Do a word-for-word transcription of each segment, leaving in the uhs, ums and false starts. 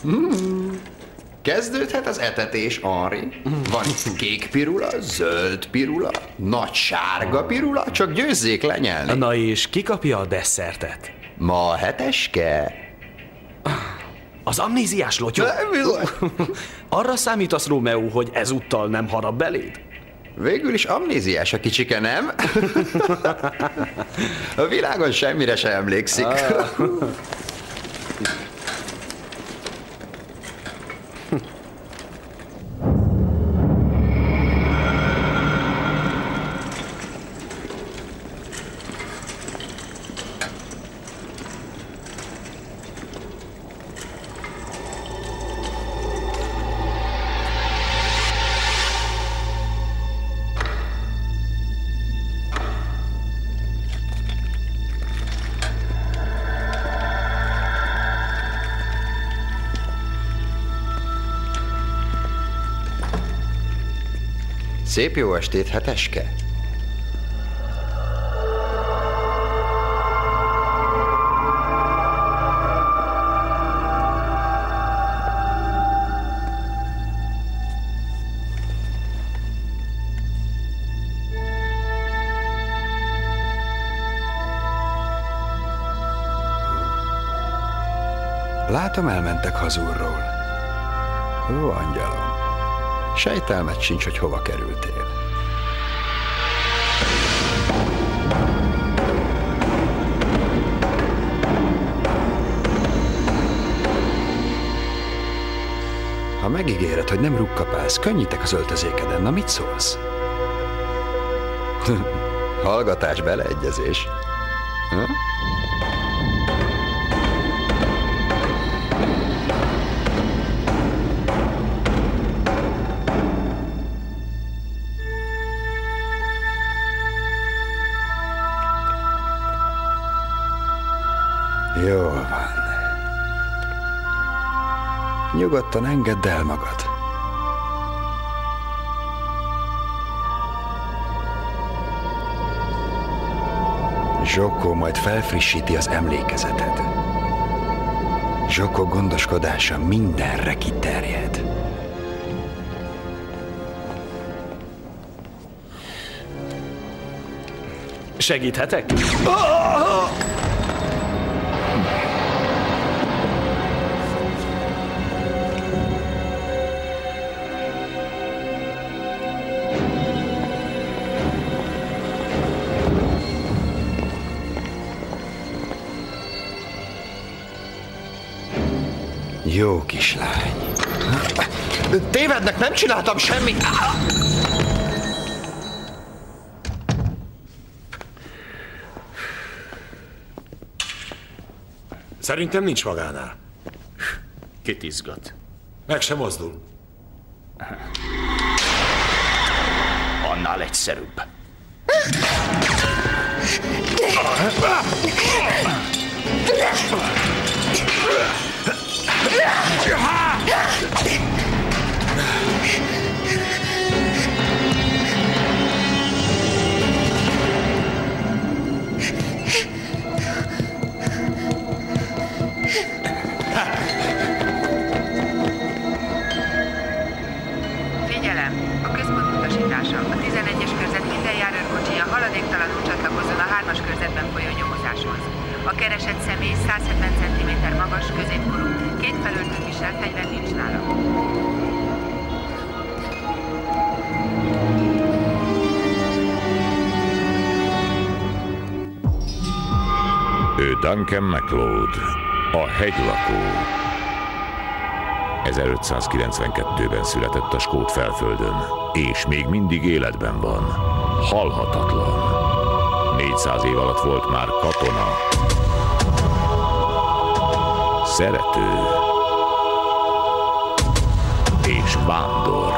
Hmm. Kezdődhet az etetés, Henri. Van itt kék pirula, zöld pirula, nagy sárga pirula, csak győzzék lenyelni. Na és ki kapja a desszertet? Ma a heteske. Az amnéziás lotyó? Arra számítasz, Rómeó, hogy ezúttal nem harap beléd? Végül is amnéziás a kicsike, nem? A világon semmire sem emlékszik. Szép jó estét, heteske! Látom, elmentek hazulról. Ó, angyalom. Sejtelmet sincs, hogy hova kerültél. Ha megígéred, hogy nem rukkapálsz, könnyítek az öltözékeden. Na, mit szólsz? Hallgatás, beleegyezés. Ha? Jó van. Nyugodtan engedd el magad. Zsokó majd felfrissíti az emlékezeted. Zsokó gondoskodása mindenre kiterjed. Segíthetek? Jó kislány. Tévednek, nem csináltam semmit. Szerintem nincs magánál. Kit izgat? Meg sem mozdul. Annál egyszerűbb. Figyelem! A központ utasítása. A tizenegyes körzet minden járőrkocsija haladéktalanul csatlakozzon a hármas körzetben folyó nyomozáshoz. A keresett személy száz hetven centiméter magas, középkorú, két felöltőt visel, fegyver nincs nála. Ő Duncan MacLeod, a hegylakó. ezerötszázkilencvenkettőben született a skót felföldön, és még mindig életben van. Halhatatlan. négyszáz év alatt volt már katona, szerető és vándor.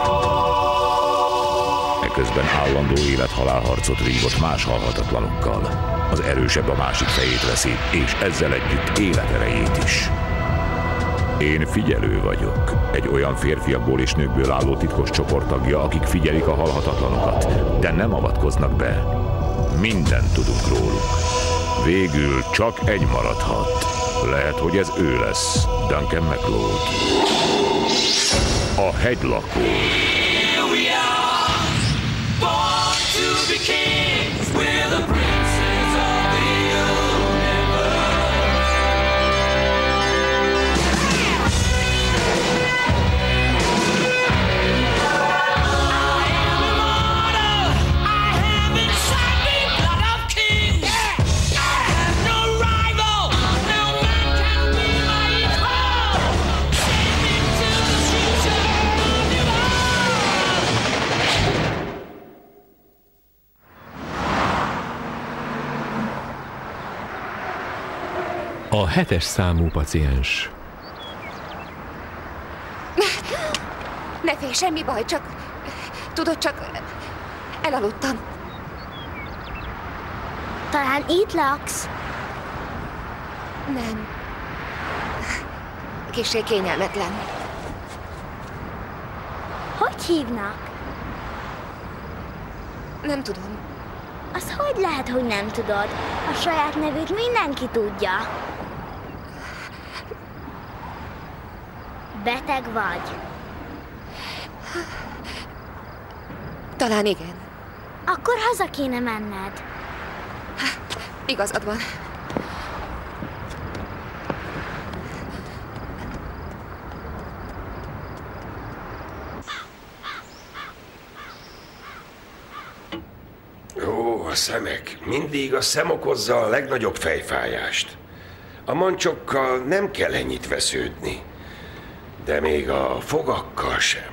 Eközben állandó élet-halálharcot vívott más halhatatlanokkal. Az erősebb a másik fejét veszi, és ezzel együtt életerejét is. Én figyelő vagyok, egy olyan férfiakból és nőkből álló titkos csoport tagja, akik figyelik a halhatatlanokat, de nem avatkoznak be. Mindent tudunk róluk. Végül csak egy maradhat. Lehet, hogy ez ő lesz, Duncan MacLeod. A hegylakó. A hetes számú paciens. Ne félj, semmi baj, csak... Tudod, csak... elaludtam. Talán itt laksz? Nem. Kissé kényelmetlen. Hogy hívnak? Nem tudom. Az hogy lehet, hogy nem tudod? A saját nevét mindenki tudja. Beteg vagy? Talán igen. Akkor haza kéne menned. Igazad van. Ó, a szemek. Mindig a szem okozza a legnagyobb fejfájást. A mancsokkal nem kell ennyit vesződni. De még a fogakkal sem.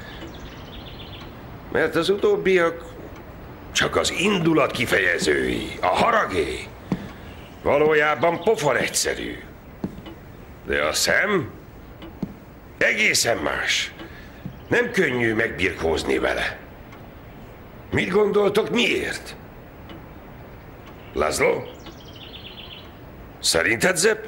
Mert az utóbbiak csak az indulat kifejezői, a haragé. Valójában pofon egyszerű. De a szem egészen más. Nem könnyű megbirkózni vele. Mit gondoltok, miért? Laszlo? Szerinted, Zep?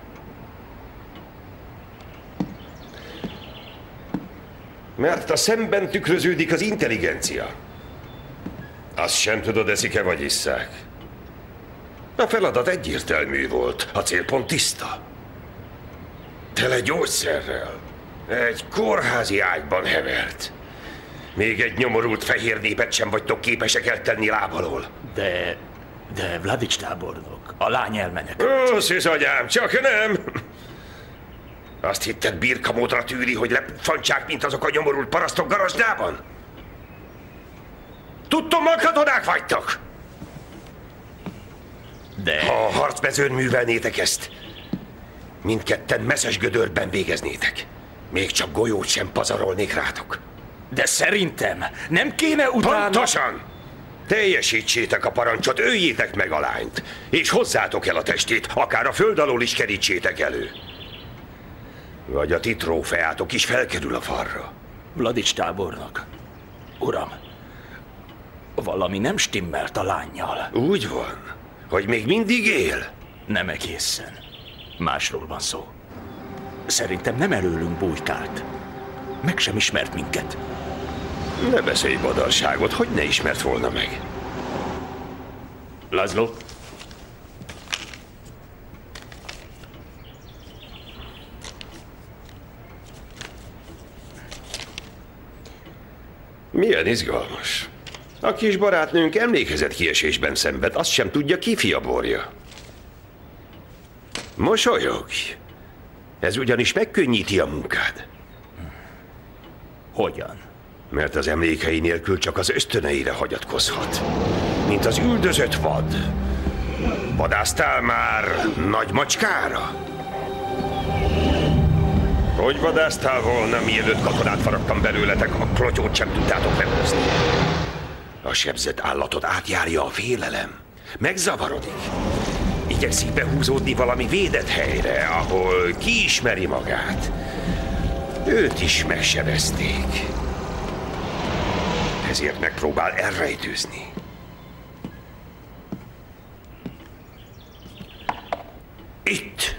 Mert a szemben tükröződik az intelligencia. Azt sem tudod, eszik-e vagy isszák. A feladat egyértelmű volt, a célpont tiszta. Tele gyógyszerrel. Egy kórházi ágyban hevert. Még egy nyomorult fehér népet sem vagytok képesek eltenni lábalól. De... de Vladics tábornok, a lány elmenekült. Ó, szűzagyám, csak nem! Azt hitted, birkamódra tűri, hogy lepfantsák, mint azok a nyomorult parasztok garasdában? Tudtommal katonák vagytok! De... Ha a harcmezőn művelnétek ezt, mindketten messzes gödörben végeznétek. Még csak golyót sem pazarolnék rátok. De szerintem nem kéne utána... Pontosan! Teljesítsétek a parancsot, öljétek meg a lányt, és hozzátok el a testét, akár a föld alól is kerítsétek elő. Vagy a ti trófeátok is felkerül a falra. Vladics tábornok, uram, valami nem stimmelt a lánnyal. Úgy van, hogy még mindig él? Nem egészen. Másról van szó. Szerintem nem előlünk bujkált. Meg sem ismert minket. Ne beszélj badarságot, hogy ne ismert volna meg. Laszlo? Milyen izgalmas. A kis barátnőnk emlékezetkiesésben szenved, azt sem tudja, ki fia borja. Mosolyogj! Ez ugyanis megkönnyíti a munkád. Hogyan? Mert az emlékei nélkül csak az ösztöneire hagyatkozhat. Mint az üldözött vad. Vadásztál már nagy macskára? Hogy vadásztál volna, mielőtt katonát faragtam belőletek, a klotyót sem tudtátok lehozni. A sebzett állatot átjárja a félelem. Megzavarodik. Igyekszik behúzódni valami védett helyre, ahol kiismeri magát. Őt is megsebezték. Ezért megpróbál elrejtőzni. Itt!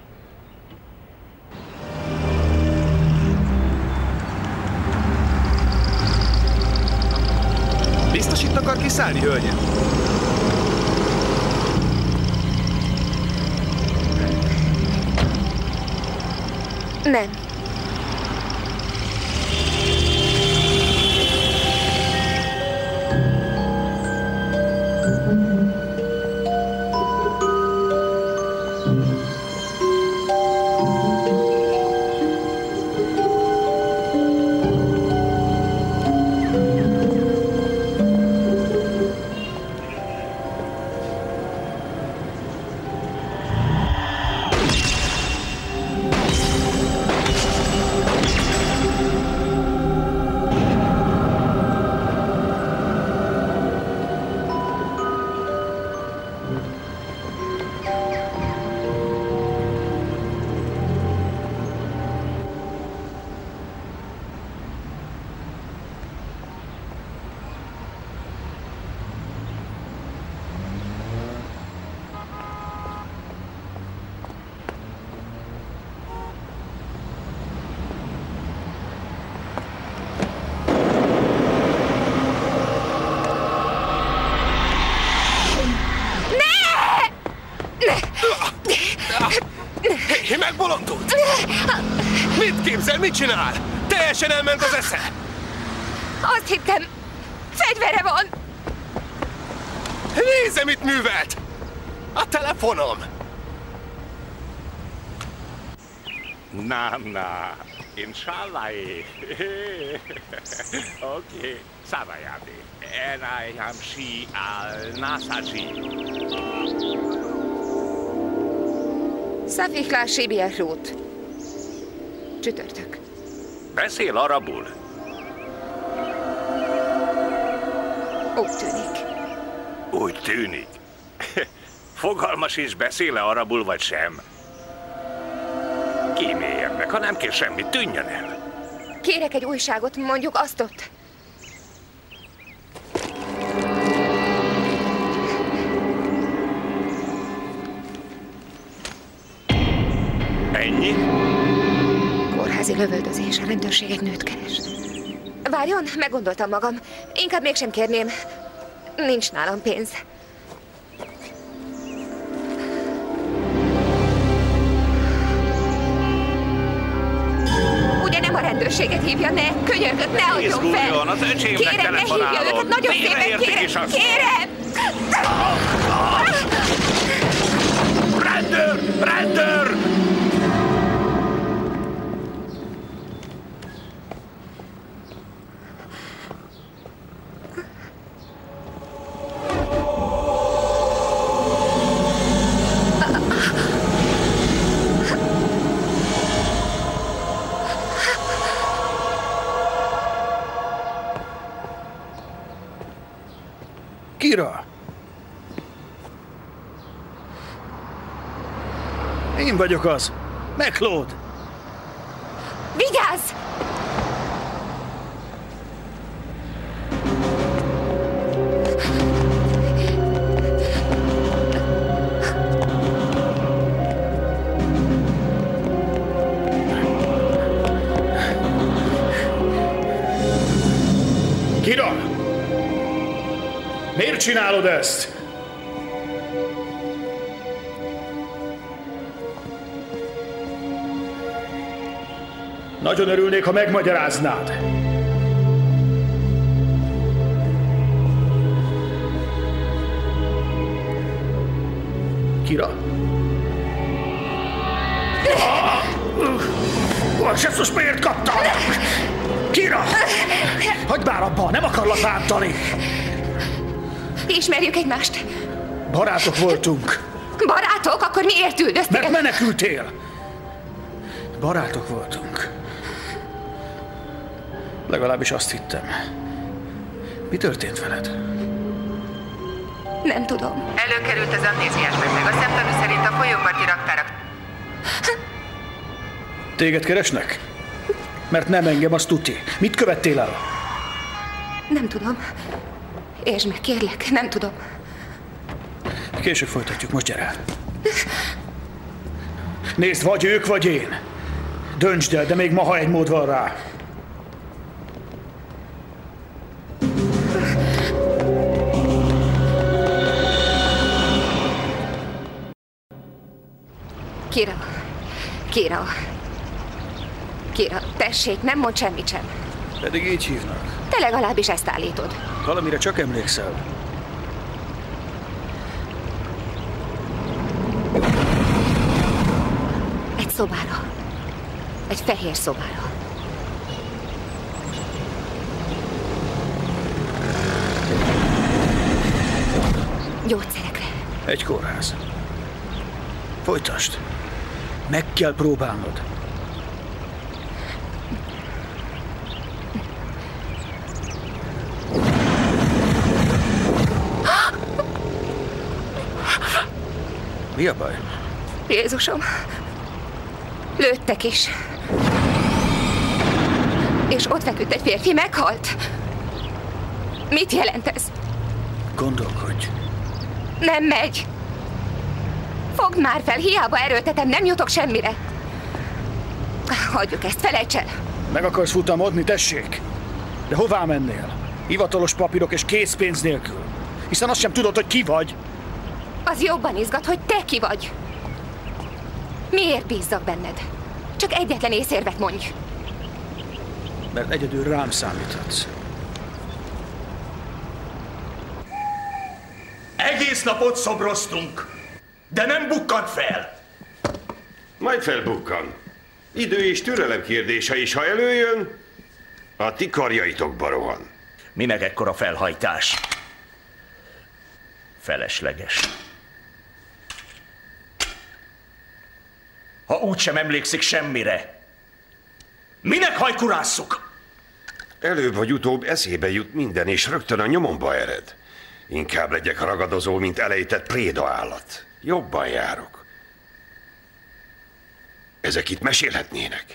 Biztos itt akar kiszállni, hölgyem? Nem. Megbolondult! Mit képzel, mit csinál? Teljesen elment az esze! Azt hittem, fegyvere van! Nézze, mit művelt! A telefonom! Na, na, inshallah. Oké, szavajádé. Enajam si al nasaji. Szafikla Sibiahrút. Csütörtök. Beszél arabul? Úgy tűnik. Úgy tűnik. Fogalmas is, beszél-e arabul vagy sem? Kíméljen meg, ha nem kér semmit, tűnjön el. Kérek egy újságot, mondjuk azt ott. Ennyi? Kórházi lövöldözés, a rendőrség egy nőt keres. Várjon, meggondoltam magam. Inkább mégsem kérném. Nincs nálam pénz. Ugye nem a rendőrséget hívja, ne, könyörgök, ne adjon fel! Izguljon, az öcsémnek kérem, ne hívja őket, nagyon szépen kérem, kérem! Rendőr! Rendőr! Kira! Én vagyok az. McLeod! Vigyázz! Kira! Miért csinálod ezt? Nagyon örülnék, ha megmagyaráznád. Kira? Basszus, miért kaptam? Kira! Hagyd már abba, nem akarlak bántani! Ismerjük egymást. Barátok voltunk. Barátok? Akkor miért üldöztél? Mert menekültél. Barátok voltunk. Legalábbis azt hittem. Mi történt veled? Nem tudom. Előkerült az amnéziás beteg. A szemtanú szerint a folyóparti raktára. Téged keresnek? Mert nem engem, az tuti. Mit követtél el? Nem tudom. Értsd meg, kérlek, nem tudom. Később folytatjuk, most gyere. Nézd, vagy ők, vagy én. Döntsd el, de még ma, ha egy mód van rá. Kira. Kira. Kira, tessék, nem mond semmit sem. Pedig így hívnak. Te legalábbis ezt állítod. Valamire csak emlékszel. Egy szobára. Egy fehér szobára. Gyógyszerekre. Egy kórház. Folytasd. Meg kell próbálnod. Mi a baj? Jézusom. Lőttek is. És ott feküdt egy férfi, meghalt. Mit jelent ez? Gondolkodj. Nem megy. Fogd már fel, hiába erőltetem, nem jutok semmire. Hagyjuk ezt, felejts el. Meg akarsz futamodni, tessék? De hová mennél? Hivatalos papírok és készpénz nélkül. Hiszen azt sem tudod, hogy ki vagy. Az jobban izgat, hogy te ki vagy. Miért bízzak benned? Csak egyetlen észérvet mondj. Mert egyedül rám számíthatsz. Egész napot szobroztunk, de nem bukkant fel. Majd felbukkan. Idő és türelem kérdése is, ha előjön, a ti karjaitokba rohan. Minek ekkora felhajtás? Felesleges. Ha úgysem emlékszik semmire, minek hajkurásszuk? Előbb vagy utóbb eszébe jut minden, és rögtön a nyomomba ered. Inkább legyek ragadozó, mint elejtett préda állat. Jobban járok. Ezek itt mesélhetnének.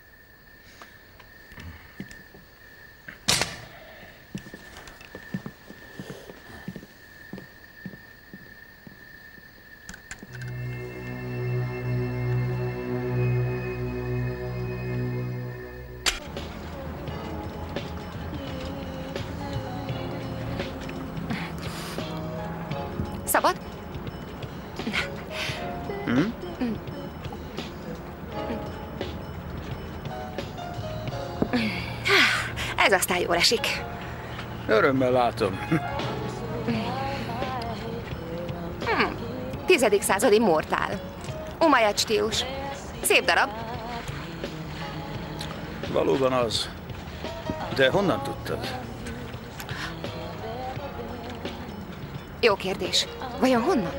Szabad? Hm? Ez aztán jól esik. Örömmel látom. Hm. Tizedik századi mortál. Umayyad stílus. Szép darab. Valóban az. De honnan tudtad? Jó kérdés. Vajon honnan?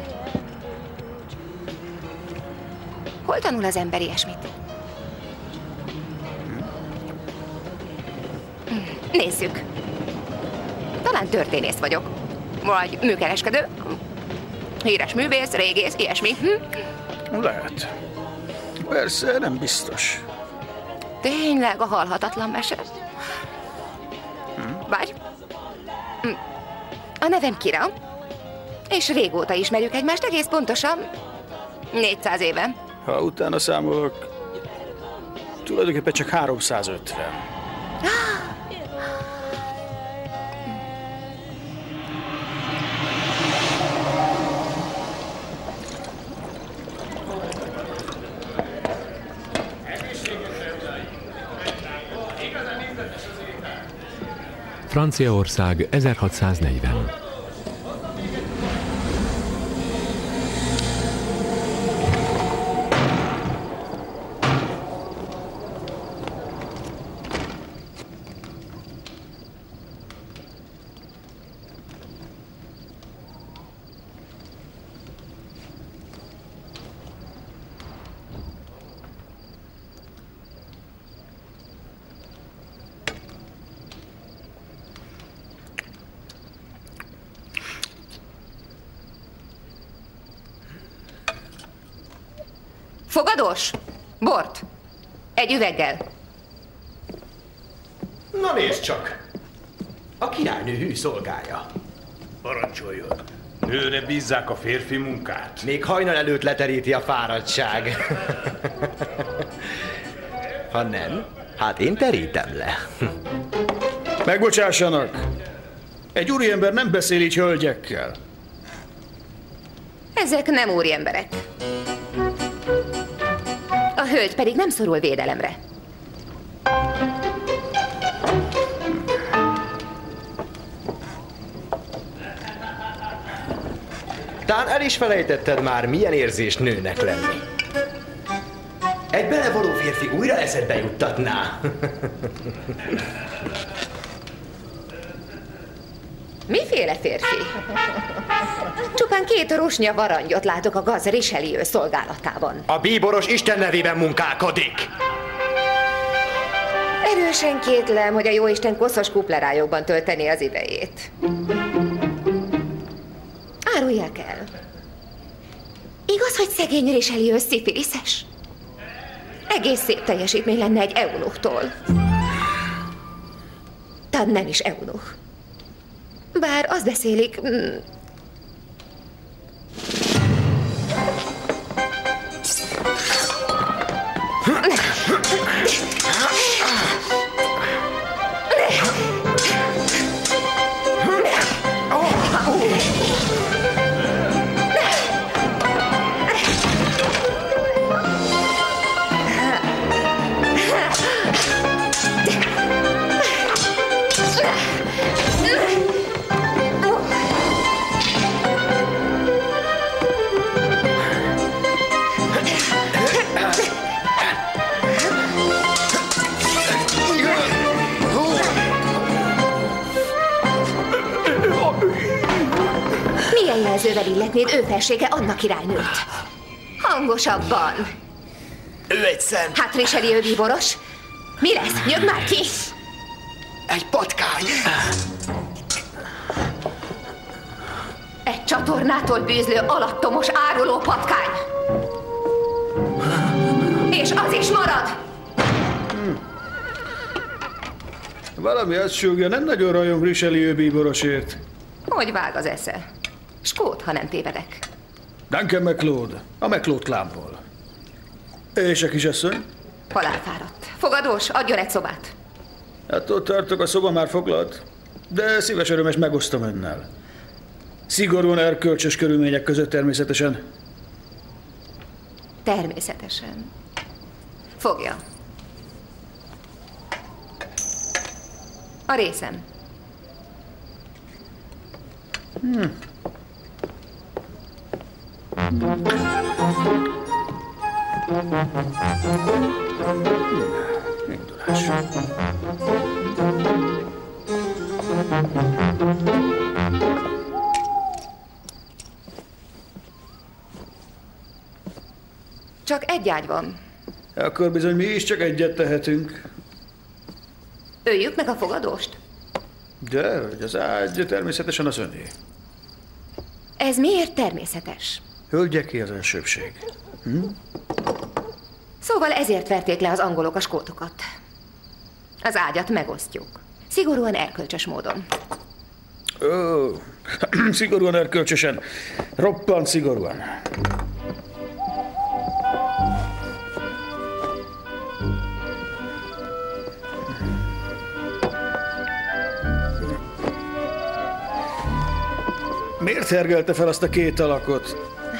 Hol tanul az ember ilyesmit? Nézzük. Talán történész vagyok. Vagy műkereskedő. Híres művész, régész, ilyesmi. Hm? Lehet. Persze, nem biztos. Tényleg a halhatatlan mese? Vagy? A nevem Kira. És régóta ismerjük egymást, egész pontosan négyszáz éve. Ha utána számolok, tulajdonképpen csak háromszázötven. Franciaország ezerhatszáznegyven. Fogadós? Bort. Egy üveggel. Na nézd csak! A királynő hű szolgája. Parancsoljon. Nőre bízzák a férfi munkát. Még hajnal előtt leteríti a fáradtság. Ha nem, hát én terítem le. Megbocsássanak! Egy úriember nem beszél így hölgyekkel. Ezek nem úriemberek. A hölgy pedig nem szorul védelemre. Tán el is felejtetted már, milyen érzés nőnek lenni. Egy belevaló férfi újra eszedbe juttatná. Miféle férfi? Csupán két rusnya varangyot látok a gaz Richelieu szolgálatában. A bíboros Isten nevében munkálkodik. Erősen kétlem, hogy a jóisten koszos kuplerájokban tölteni az idejét. Árulják el. Igaz, hogy szegény Richelieu szifiliszes? Egész szép teljesítmény lenne egy eunuchtól. Tad nem is eunuch. Bár azt beszélik... Mm, jelzővel illetnéd ő felsége Anna királynőt. Hangosabban. Ő egy szent. Hát Richelieu bíboros? Mi lesz? Nyög már ki! Egy patkány. Egy csatornától bűzlő alattomos áruló patkány. És az is marad! Hmm. Valami azt súgja, nem nagyon rajong Richelieu bíborosért. Hogy vág az esze? Skót, ha nem tévedek. Duncan MacLeod, a MacLeod klámból. És a kisasszony? Halálfáradt. Fogadós, adjon egy szobát. Attól tartok, a szoba már foglalt, de szíves örömes megosztom önnel. Szigorúan erkölcsös körülmények között természetesen. Természetesen. Fogja. A részem. Hmm. Indulás. Csak egy ágy van. Akkor bizony mi is csak egyet tehetünk. Öljük meg a fogadóst? De, hogy az ágy természetesen az öné. Ez miért természetes? Hölgyeké az elsőbség. Hm? Szóval ezért verték le az angolok a skótokat. Az ágyat megosztjuk. Szigorúan erkölcsös módon. Ó, szigorúan erkölcsösen. Roppant szigorúan. Miért hergelte fel azt a két alakot?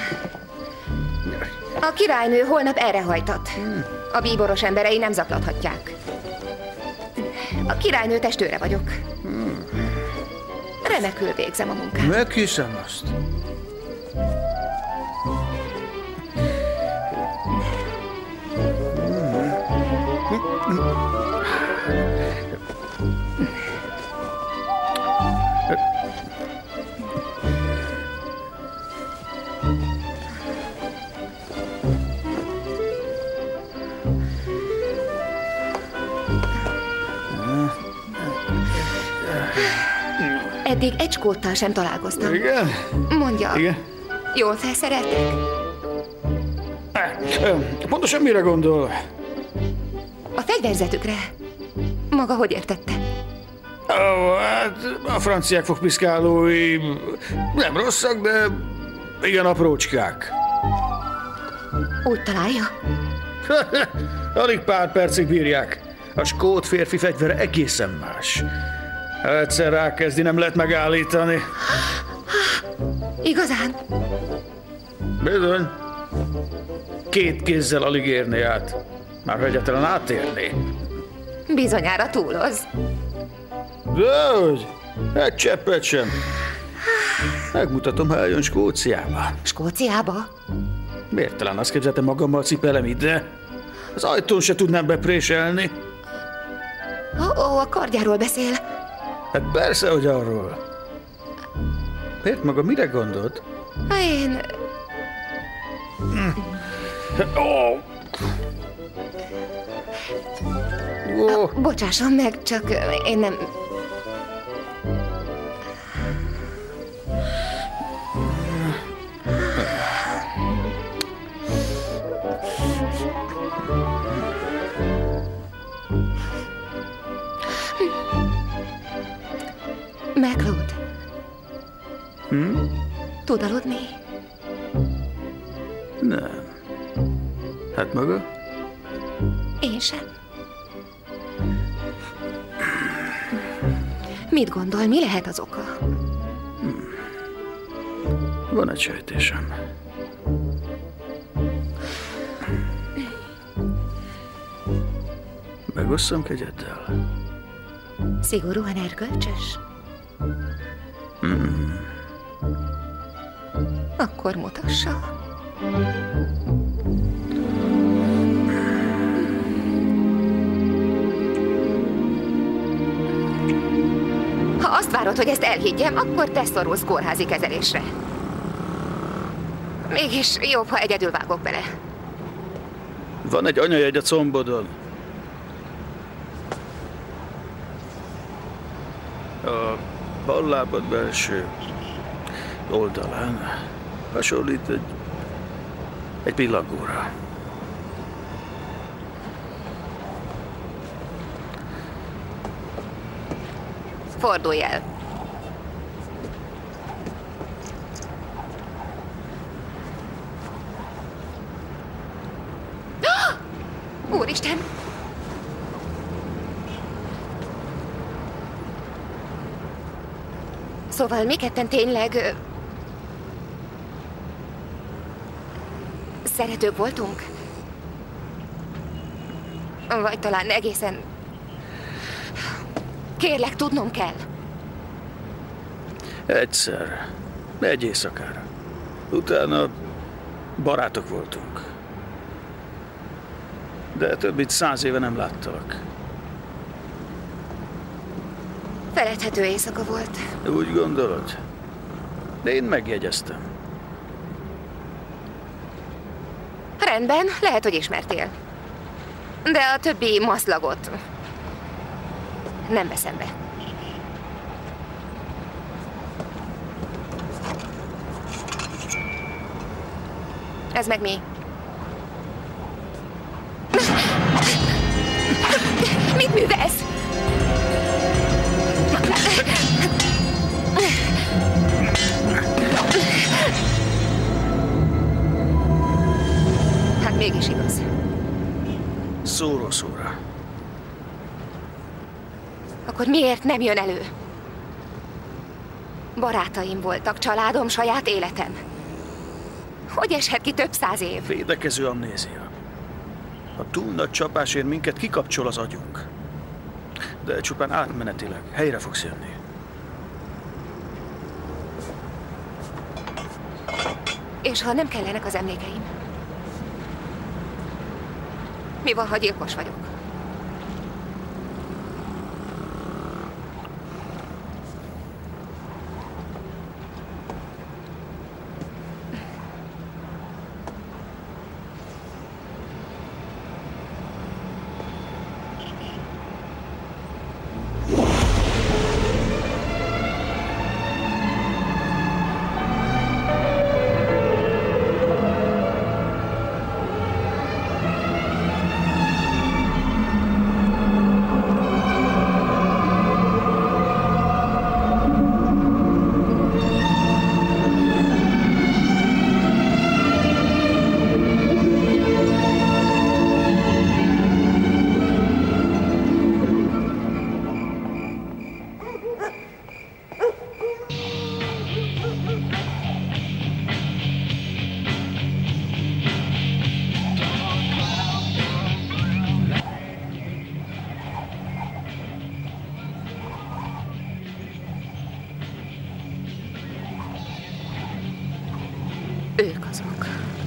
A királynő holnap erre hajtat. A bíboros emberei nem zaklathatják. A királynő testőre vagyok. Remekül végzem a munkát. Meghiszem azt. Eddig egy skóttal sem találkoztam. Igen? Mondja. Igen? Jól felszereltek? Pontosan mire gondol? A fegyverzetükre. Maga hogy értette? Ó, hát a franciák fogpiszkálói nem rosszak, de igen aprócskák. Úgy találja? Alig pár percig bírják. A skót férfi fegyvere egészen más. Ha egyszer rákezdi, nem lehet megállítani. Igazán? Bizony. Két kézzel alig érné át. Már egyáltalán átérné. Bizonyára túloz. Dehogy, egy cseppet sem. Megmutatom, ha eljön Skóciába. Skóciába? Miért talán azt képzelte, magammal cipelem ide? Az ajtón se tudnám bepréselni. Ó, ó, a kardjáról beszél. Hát persze, hogy arról. Miért maga mire gondolt? Én... Oh. Oh. Bocsásson meg, csak én nem... McLeod. Hm? Tud aludni? Nem. Hát maga? Én sem. Mit gondol, mi lehet az oka? Van egy sejtésem. Megosszam kegyeddel? Szigorúan erkölcsös? Hmm. Akkor mutassa. Ha azt várod, hogy ezt elhiggyem, akkor te szorulsz kórházi kezelésre. Mégis jobb, ha egyedül vágok bele. Van egy anyajegy a combodon. A bal lábad belső oldalán hasonlít egy, egy pillangóra. Fordulj el. Úristen! Szóval mi ketten tényleg... ö, szeretők voltunk? Vagy talán egészen... Kérlek, tudnom kell. Egyszer. Egy éjszakára. Utána barátok voltunk. De több mint száz éve nem láttalak. Feledhető éjszaka volt. Úgy gondolod? De én megjegyeztem. Rendben, lehet, hogy ismertél. De a többi maszlagot nem veszem be. Ez meg mi? Mit művelsz? Hát mégis igaz. Szóról szóra. Akkor miért nem jön elő? Barátaim voltak, családom, saját életem. Hogy eshet ki több száz év? Védekező amnézia. A túl nagy csapásért minket kikapcsol az agyunk. De csupán átmenetileg helyre fogsz jönni. És ha nem kellenek az emlékeim? Mi van, ha gyilkos vagyok? Ők azok.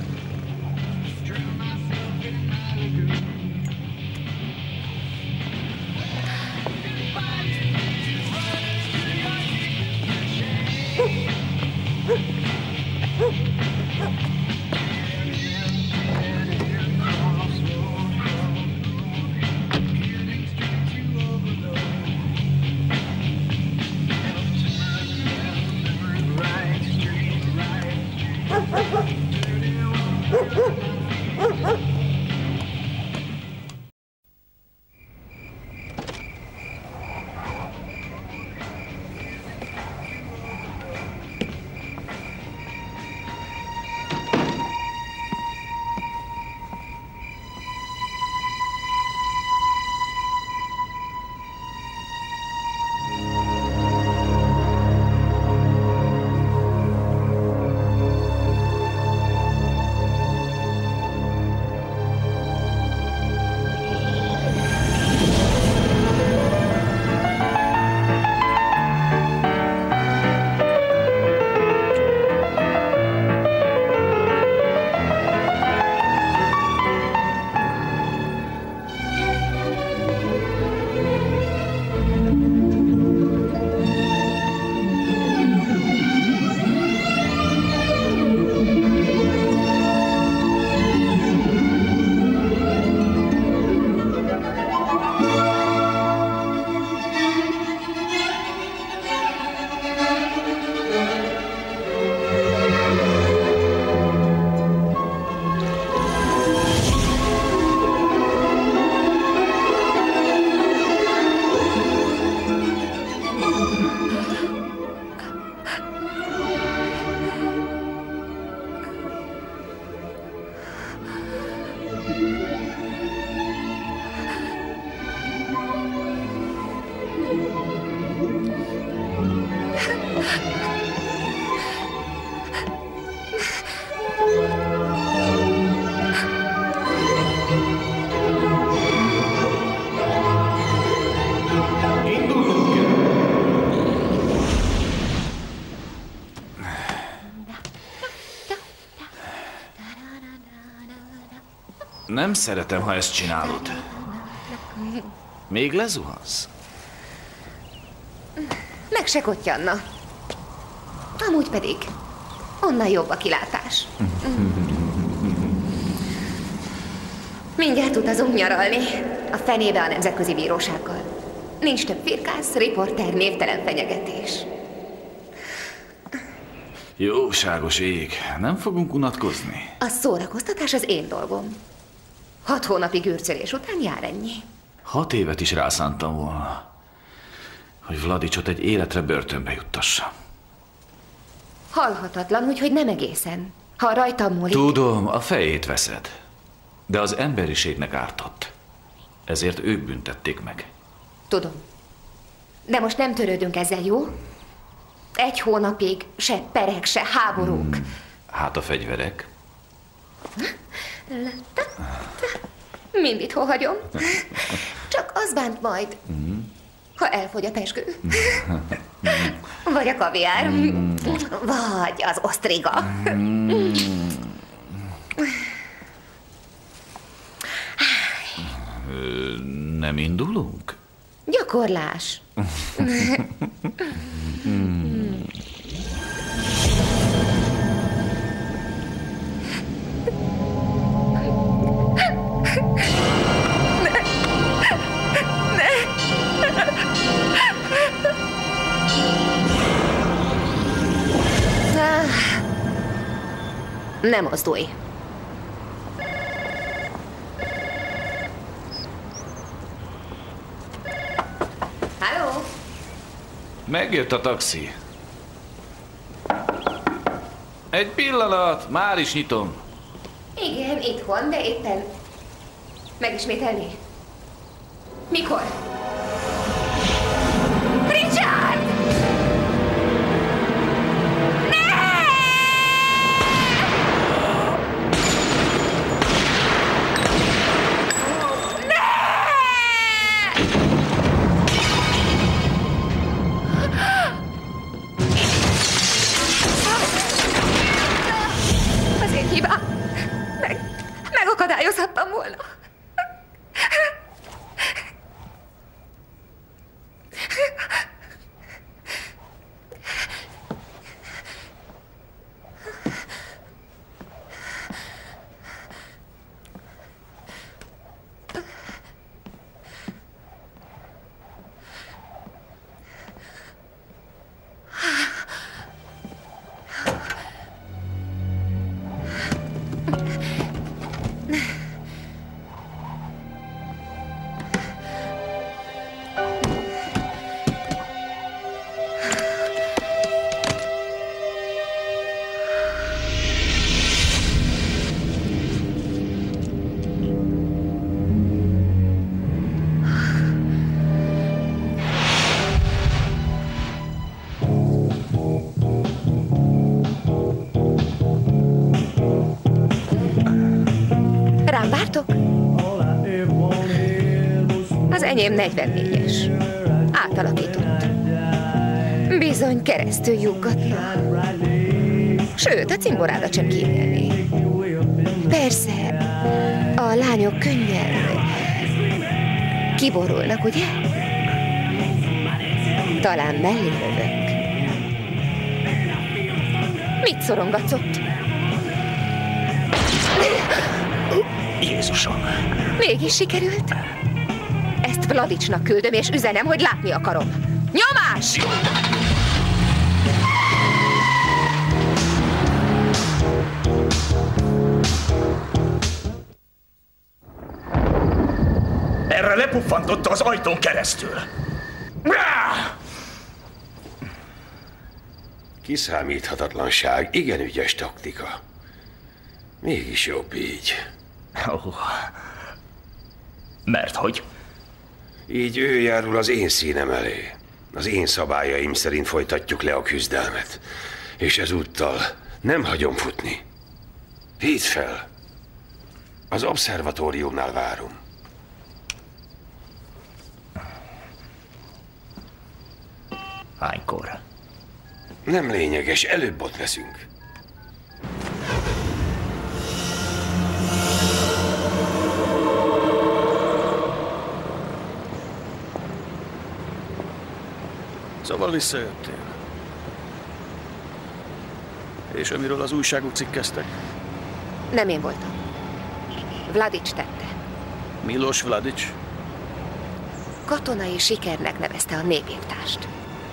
Nem szeretem, ha ezt csinálod. Még lezuhansz? Meg se kottyanna. Amúgy pedig onnan jobb a kilátás. Mindjárt utazunk nyaralni. A fenébe a Nemzetközi Bírósággal. Nincs több firkász, riporter, névtelen fenyegetés. Jóságos ég, nem fogunk unatkozni. A szórakoztatás az én dolgom. Hat hónapi gürcölés után jár ennyi. Hat évet is rászántam volna, hogy Vladicsot egy életre börtönbe juttassa. Halhatatlan, úgyhogy nem egészen. Ha rajtam múlik... Tudom, a fejét veszed, de az emberiségnek ártott. Ezért ők büntették meg. Tudom. De most nem törődünk ezzel, jó? Egy hónapig se perek, se háborúk. Hmm. Hát a fegyverek? Mindit hol hagyom. Csak az bánt majd, ha elfogy a pezsgő. Vagy a kaviár. Vagy az osztriga. Nem indulunk? Gyakorlás. Nem mozdulj. Halló? Megjött a taxi. Egy pillanat, már is nyitom. Igen, itthon, de éppen megismételni. Mikor? Richard! volna. Az enyém negyvennégyes. Átalakított. Bizony keresztül juggatna. Sőt, a cimborádat sem kímélni. Persze, a lányok könnyen kiborulnak, ugye? Talán mellé lövök. Mit szorongatsz ott? Jézusom! Mégis sikerült? Ezt Vladicsnak küldöm, és üzenem, hogy látni akarom. Nyomás! Erre lepuffantotta az ajtón keresztül. Kiszámíthatatlanság, igen ügyes taktika. Mégis jobb így. Oh. Mert hogy? Így ő járul az én színem elé. Az én szabályaim szerint folytatjuk le a küzdelmet. És ezúttal nem hagyom futni. Hidd fel! Az obszervatóriumnál várom. Hánykor? Nem lényeges, előbb ott leszünk. Szóval visszajöttél. És amiről az újságok cikkeztek? Nem én voltam. Vladics tette. Milos Vladics? Katonai sikernek nevezte a népírtást.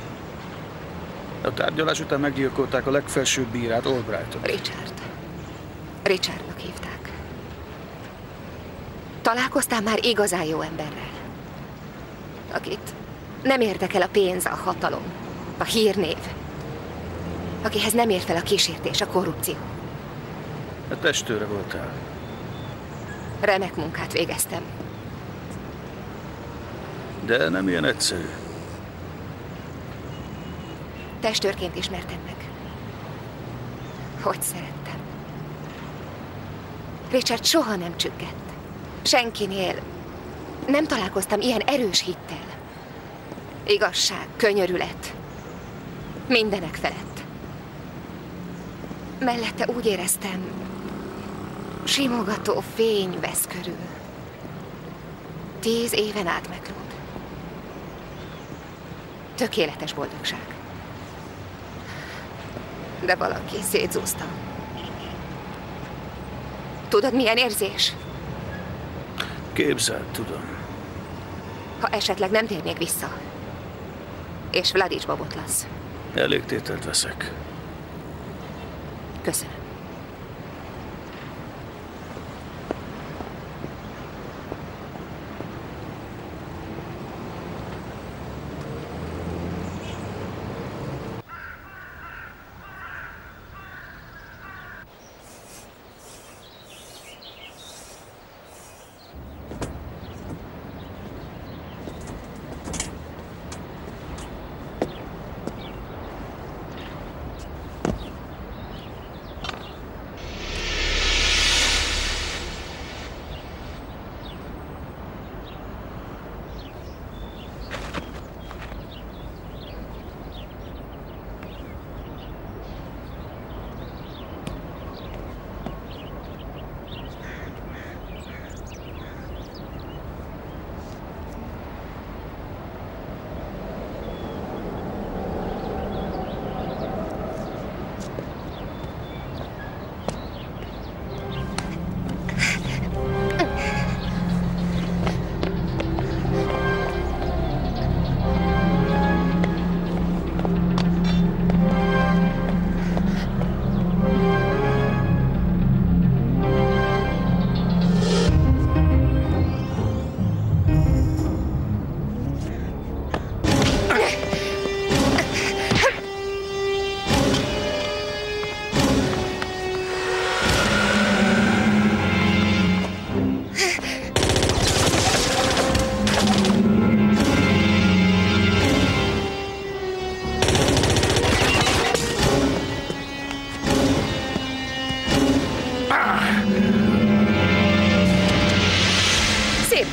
A tárgyalás után meggyilkolták a legfelsőbb bírát, Albrightot. Richard. Richardnak hívták. Találkoztál már igazán jó emberrel? Akit nem érdekel a pénz, a hatalom, a hírnév. Akihez nem ér fel a kísértés, a korrupció. A testőre voltál. Remek munkát végeztem. De nem ilyen egyszerű. Testőrként ismertem meg. Hogy szerettem. Richard soha nem csüggett. Senkinél nem találkoztam ilyen erős hittel. Igazság, könyörület. Mindenek felett. Mellette úgy éreztem, simogató fény vesz körül. Tíz éven át meglód. Tökéletes boldogság. De valaki szétzúzta. Tudod, milyen érzés? Képzeld, tudom. Ha esetleg nem térnék vissza, és Vladicsba botlasz. Elég tételt veszek. Köszönöm.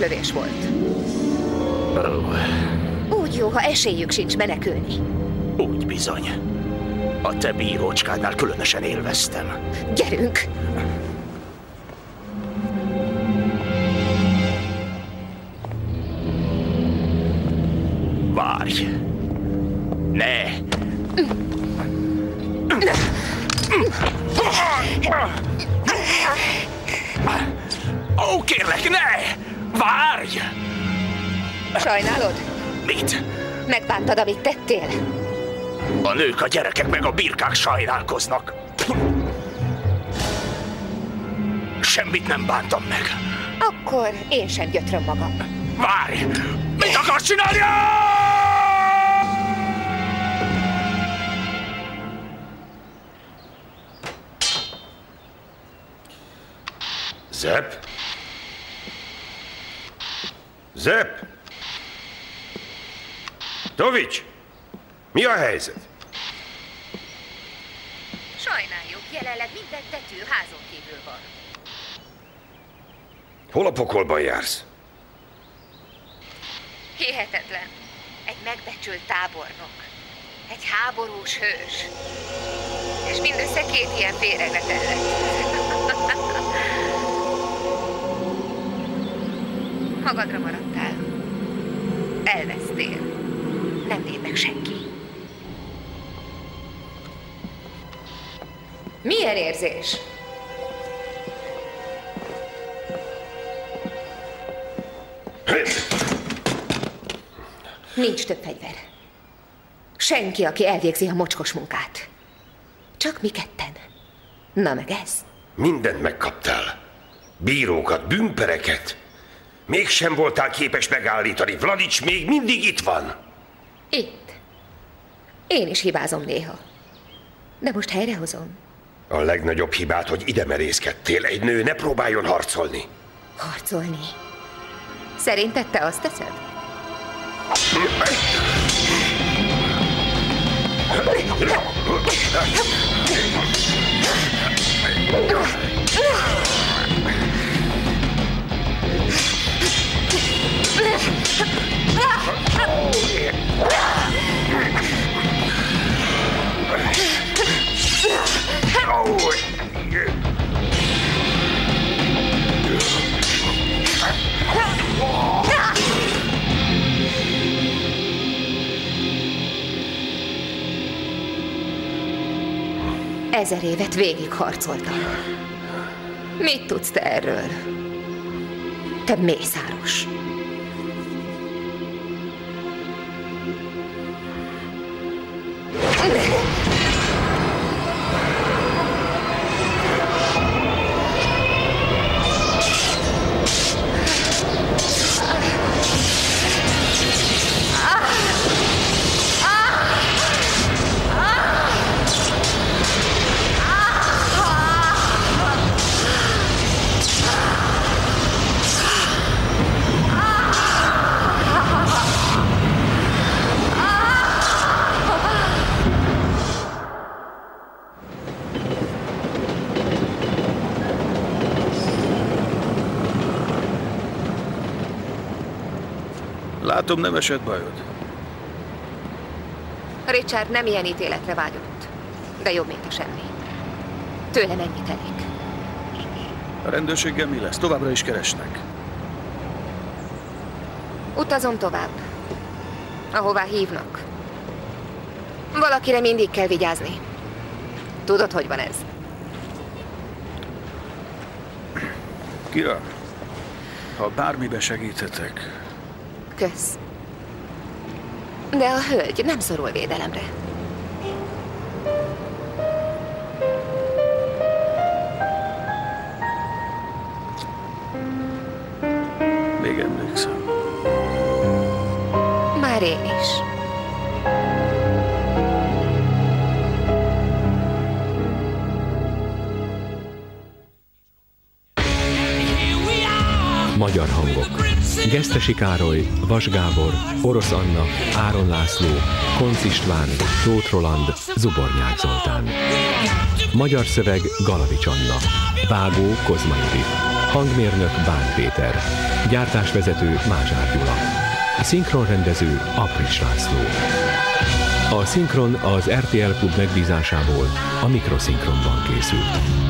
lövés volt. Oh. Úgy jó, ha esélyük sincs menekülni. Úgy bizony. A te bírócskádnál különösen élveztem. Gyerünk! Várj! Ne! Ó, kérlek, ne! Várj! Sajnálod? Mit? Megbántad, amit tettél? A nők, a gyerekek meg a birkák sajnálkoznak. Semmit nem bántam meg. Akkor én sem gyötröm magam. Várj! Mit akarsz csinálni? Zep? Zep? Tovics! Mi a helyzet? Sajnáljuk, jelenleg minden tető házon kívül van. Hol a pokolban jársz? Hihetetlen. Egy megbecsült tábornok. Egy háborús hős. És mindössze két ilyen féregletel lett. Magadra maradtál. Elvesztél. Nem véd meg senki. Milyen érzés? Nincs több fegyver. Senki, aki elvégzi a mocskos munkát. Csak mi ketten. Na meg ez? Mindent megkaptál. Bírókat, bűnpereket. Mégsem voltál képes megállítani. Vladics még mindig itt van. Itt. Én is hibázom néha. De most helyrehozom. A legnagyobb hibát, hogy ide merészkedtél. Egy nő ne próbáljon harcolni. Harcolni? Szerinted te azt teszed? Ezer évet végig harcoltam. Mit tudsz te erről? Te mészáros. Látom, nem esett bajod. Richard nem ilyen ítéletre vágyott, de jobb, mint a semmi. Tőlem ennyit elég. A rendőrséggel mi lesz? Továbbra is keresnek. Utazom tovább, ahová hívnak. Valakire mindig kell vigyázni. Tudod, hogy van ez? Kira, ha bármibe segíthetek... Kösz. De a hölgy nem szorul védelemre. Még emlékszem. Már én is. Magyar hangok. Gesztesi Károly, Vas Gábor, Orosz Anna, Áron László, Koncz István, Tóth Roland, Zubornyák Zoltán. Magyar szöveg Galavics Anna. Vágó Kozma Judit. Hangmérnök Bán Péter. Gyártásvezető Mázsár Gyula. Szinkronrendező Apris László. A szinkron az er té el Klub megbízásából a Mikroszinkronban készült.